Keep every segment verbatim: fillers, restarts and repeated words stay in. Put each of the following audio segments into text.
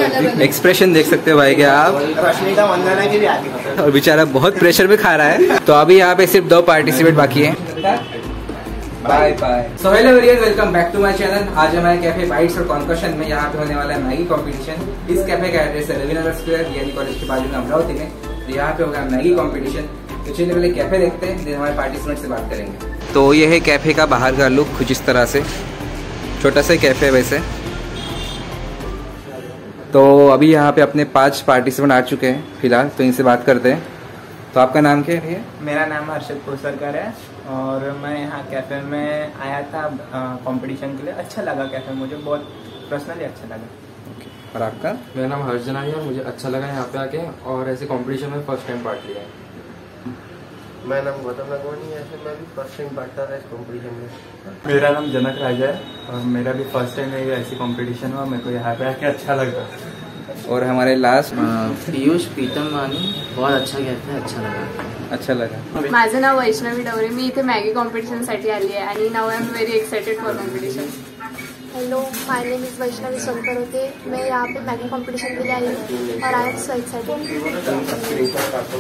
Expression देख सकते हो भाई के आप। रश्मिका मंदाना की भी आती है और बेचारा बहुत प्रेशर में खा रहा है। तो अभी यहाँ पे सिर्फ दो पार्टिसिपेट बाकी है। Bye bye. So hello everyone, welcome back to my channel. आज हमारे कैफे बाइट्स और कॉन्कशन में यहाँ पे होने वाला है मैगी कंपटीशन। इस कैफे का एड्रेस है रविनगर स्क्वायर यानी कॉलेज के बाजू में अमरावती में। तो यहाँ पे होगा मैगी कंपटीशन। तो चलिए पहले कैफे देखते हैं, फिर हमारे पार्टिसिपेंट से बात करेंगे। तो ये है कैफे का बाहर का लुक कुछ इस तरह से, छोटा सा कैफे है वैसे। तो अभी यहाँ पे अपने पांच पार्टिसिपेंट आ चुके हैं फिलहाल, तो इनसे बात करते हैं। तो आपका नाम क्या है भैया? मेरा नाम हर्षद कोसरकर है और मैं यहाँ कैफ़े में आया था कंपटीशन के लिए। अच्छा लगा कैफ़े, मुझे बहुत पर्सनली अच्छा लगा। okay. और आपका? मेरा नाम हर्ष जनानी है, मुझे अच्छा लगा यहाँ पे आके और ऐसे कंपटीशन में फर्स्ट टाइम पार्ट लिया है। मेरा नाम गौतम लगवानी है, ऐसे मैं भी फर्स्ट टाइम पार्ट था इस कंपटीशन में। मेरा नाम जनक राजा है और मेरा भी फर्स्ट टाइम है ऐसी कंपटीशन हुआ, मेरे को यहाँ पे आके अच्छा लगा। और हमारे लास्ट पीयूष प्रीतम वानी, बहुत अच्छा कहते हैं, अच्छा लगा अच्छा लगा। माझं नाव वैष्णवी डवरे, मी इथे मॅगी कॉम्पिटिशनसाठी आली आहे आणि नाव I am very excited for competition. Hello, my name is Vaishnavi Sonkar होते, मैं यहाँ पे मैगी कंपटीशन के लिए आई हूँ और आई एम सो एक्साइटेड।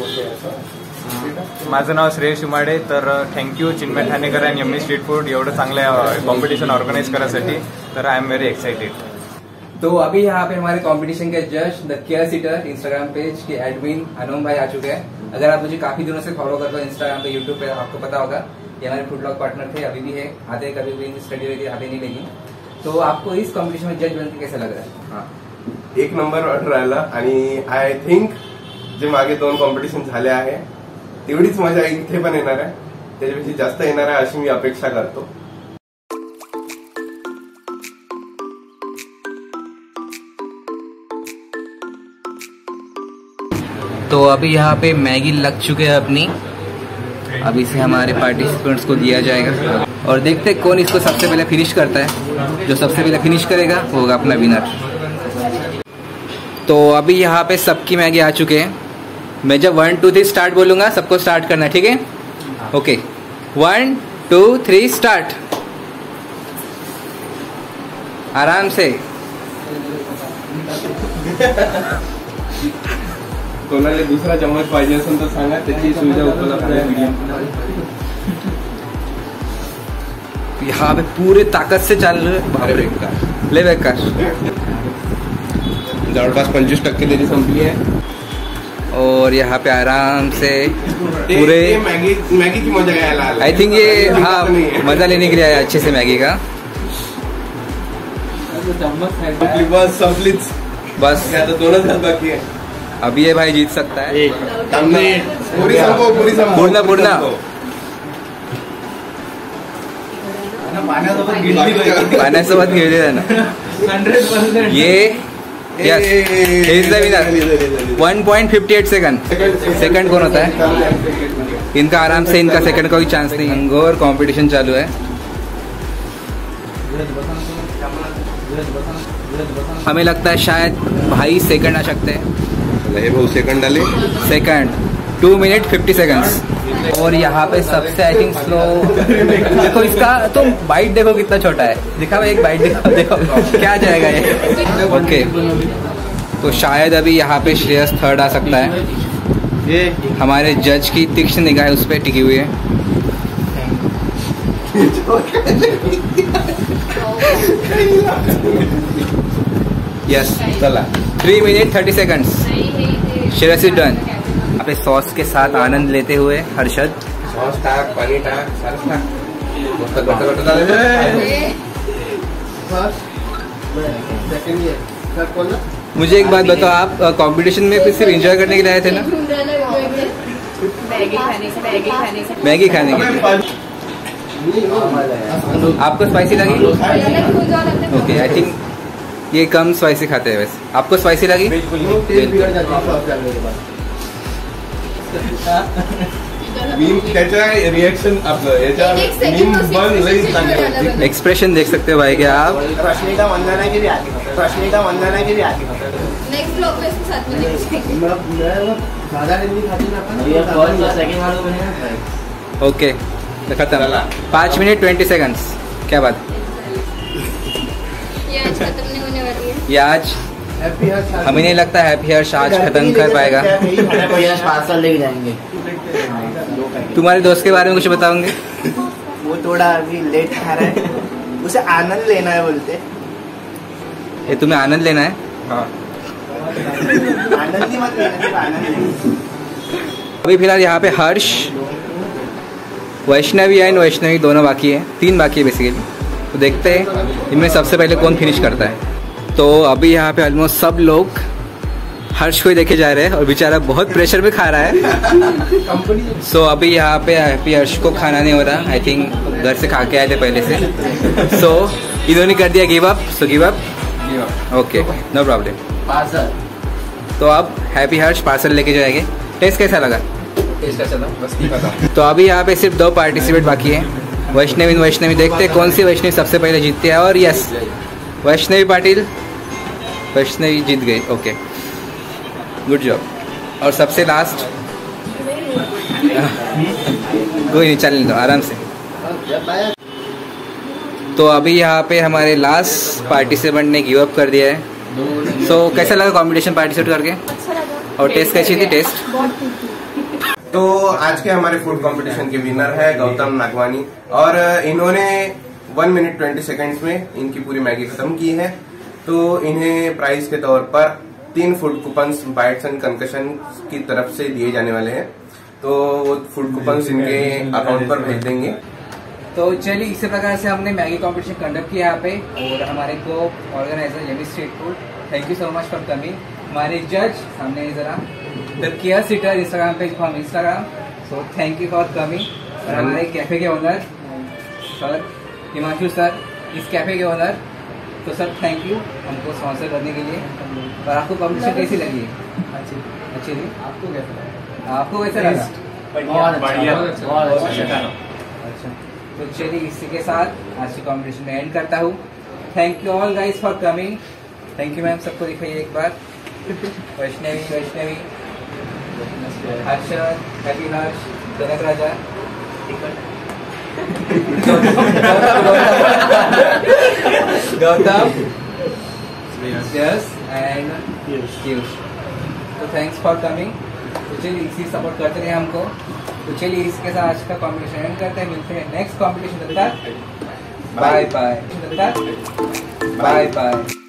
माझं नाव श्रेयस उमाडे, तर थँक्यू चिन्मय ठाणेकर आणि यम्मी स्ट्रीट फूड एवढं चांगलं कॉम्पिटिशन ऑर्गनाइज करायसाठी, तर आय एम व्हेरी एक्साइटेड। तो अभी यहाँ पे हमारे कंपटीशन के जज the care sitter Instagram page के एडमिन अनुम भाई आ चुके हैं। अगर आप मुझे काफी दिनों से फॉलो करते हो इंस्टाग्राम पे, यूट्यूब पे, आपको पता होगा ये हमारे फूड ब्लॉग पार्टनर थे, अभी भी है, आते हैं कभी भी स्टडी वगैरह आते नहीं लेगी। तो आपको इस कॉम्पिटिशन में जज बनके कैसा लग रहा है? हाँ, एक नंबर ऑर्डर राहिला आणि आय थिंक जे मागे दोन कॉम्पिटिशन झाले आहे तेवढीच मजा इथे पण येणार आहे, त्याच्यापेक्षा जास्त येणार आहे अशी मी अपेक्षा करतो। तो अभी यहाँ पे मैगी लग चुके हैं अपनी, अभी से हमारे पार्टिसिपेंट्स को दिया जाएगा और देखते हैं कौन इसको सबसे पहले फिनिश करता है। जो सबसे पहले फिनिश करेगा वो होगा अपना विनर। तो अभी यहाँ पे सबकी मैगी आ चुके हैं। मैं जब वन टू थ्री स्टार्ट बोलूंगा सबको स्टार्ट करना है, ठीक है? Okay, one two three start. आराम से। कोणाला दुसरा चम्मच पाहिजे असेल तर सांगा, त्याची सुविधा उपलब्ध आहे। यहाँ पे पूरे ताकत से चल रहे हैं, ले बेकार जवळपास पंचवीस टक्के त्याची संपली आहे और यहाँ पे आराम से पूरे मैगी मैगी की मजा घ्यायला आला। आई थिंक ये हाँ मजा लेने के लिए आया अच्छे से मैगी का। बस संपलीच, बस आता दोनच हात बाकी आहे। अभी ये भाई जीत सकता है। पुरी संपव, पुरी संपव, पूर्ण पूर्ण पाण्यासोबत घेतलेला ना हंड्रेड पर्सेंट ये। Yes, he is the winner. One point fifty eight second. Second कौन होता है? इनका आराम से, इनका सेकंड का कोई चांस नहीं। अंगोर कंपटीशन चालू है। हमें लगता है शायद भाई सेकंड आ सकते हैं। भाऊ सेकंड आले, second two minute fifty seconds. और यहाँ पे सबसे आई थिंक स्लो, देखो इसका तो बाइट देखो कितना छोटा है। दिखा भाई एक बाइट देखो, देखो क्या जाएगा ये। ओके, तो शायद अभी यहाँ पे श्रेयस थर्ड आ सकता है। हमारे जज की तीक्ष्ण निगाह उस पर टिकी हुई है। यस, चला three minute thirty seconds. Shreyas is done. यहाँ पे सॉस के साथ आनंद लेते हुए हर्षद। सॉस टाक, पाणी टाक, सारं टाक, मस्त घट्ट घट्ट झालं। मुझे एक बात बताओ, आप कंपटीशन में सिर्फ एंजॉय करने के लिए आए थे ना? मैगी खाने से मैगी खाने से मैगी खाने के लिए। आपको स्पाइसी लगी? ओके, आई थिंक ये कम स्पाइसी खाते हैं वैसे। आपको स्पाइसी लगी? त्याच्या रिएक्शन आपलं याच्या मीम बन लई चांगली। एक्सप्रेशन देख सकते हो भाई के आप। रश्मिका मंदाना की भी आती है, रश्मिका मंदाना की भी आती है। नेक्स्ट ब्लॉग पे साथ में ओके, खत्म। पाँच मिनट ट्वेंटी सेकंड्स। क्या बात? ये आज खत्म नहीं होने वाली है। ये आज हमें नहीं लगता हैप्पी हर्ष आज खत्म कर पाएगा। पार्सल लेके जाएंगे। तुम्हारे दोस्त के बारे में कुछ बताओगे? वो थोड़ा अभी लेट खा रहा है, उसे आनंद लेना है बोलते। ये तुम्हें आनंद लेना है? हाँ। आनंद ही मत लेना, सिर्फ आनंद लेना। अभी फिलहाल यहाँ पे हर्ष, वैष्णवी एंड वैष्णवी दोनों बाकी है, तीन बाकी है बेसिकली। तो देखते हैं इनमें सबसे पहले कौन फिनिश करता है। तो अभी यहाँ पे ऑलमोस्ट सब लोग हर्ष को ही देखे जा रहे हैं और बेचारा बहुत प्रेशर में खा रहा है। सो so, अभी यहाँ पे हैप्पी हर्ष को खाना नहीं हो रहा, आई थिंक घर से खा के आए थे पहले से। सो so, इन्होंने कर दिया give up. So give up, okay, no problem. Parcel तो अब हैप्पी हर्ष पार्सल लेके जाएंगे। टेस्ट कैसा लगा? टेस्ट कैसा था बस नहीं पता। तो अभी यहाँ पे सिर्फ दो पार्टिसिपेट बाकी है, वैष्णवी वैष्णवी। देखते हैं कौन सी वैष्णवी सबसे पहले जीतती है। और यस, वैष्णवी पाटिल, वैष्णवी जीत गई। Okay, good job. और सबसे लास्ट कोई नहीं, चलने दो आराम से। तो अभी यहाँ पे हमारे लास्ट पार्टिसिपेंट ने गिव अप कर दिया है। सो so, कैसा लगा कंपटीशन पार्टिसिपेट करके? अच्छा लगा। और टेस्ट कैसी थी? टेस्ट बहुत ठीक थी। तो आज के हमारे फूड कंपटीशन के विनर है गौतम नागवानी, और इन्होंने वन मिनट ट्वेंटी सेकेंड्स में इनकी पूरी मैगी खत्म की है। तो इन्हें प्राइज के तौर पर तीन food coupons bites and concoction की तरफ से दिए जाने वाले हैं। तो वो फूड कूपन्स इनके अकाउंट पर भेज देंगे। तो चलिए, इसी प्रकार से हमने मैगी कंपटीशन कंडक्ट किया यहाँ पे। और हमारे को organiser yummy street food, thank you so much for coming. हमारे जज सामने जरा the care sitter Instagram page from Instagram, so thank you for coming. और हमारे कैफे के ओनर सर हिमांशु सर, इस कैफे के ओनर, तो सर थैंक यू हमको स्पॉन्सर करने के लिए। और आपको कंपटीशन कैसी लगी? अच्छी अच्छी थी। आपको कैसा लगा? आपको कैसा लगा? बहुत बढ़िया, बहुत अच्छा। अच्छा, तो चलिए इसी के साथ आज की कॉम्पिटिशन में एंड करता हूँ। Thank you all guys for coming. Thank you ma'am, सबको दिखाइए एक बार। Vaishnavi Vaishnavi Harshad, happy Harsh, Janak Raja, Gautam, yes and Piyush. तो थैंक्स फॉर कमिंग। तो चलिए इसी सपोर्ट करते रहे हमको। तो चलिए इसके साथ आज का कॉम्पिटिशन एंड करते हैं। मिलते हैं नेक्स्ट कॉम्पिटिशन तक। Bye bye bye bye.